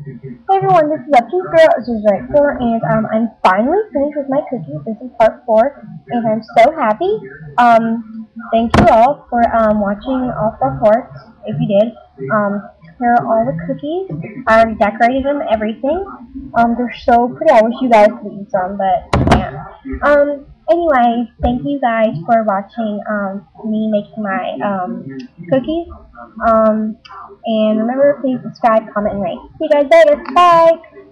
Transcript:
Hey everyone, this is Upkeep Girl, this is right 4, and I'm finally finished with my cookies. This is part 4, and I'm so happy. Thank you all for watching all 4 parts, if you did. Here are all the cookies. I already decorated them, everything. They're so pretty. I wish you guys could eat some, but you can't. Anyway, thank you guys for watching me making my cookies. And remember, please subscribe, comment, and rate. See you guys later. Bye!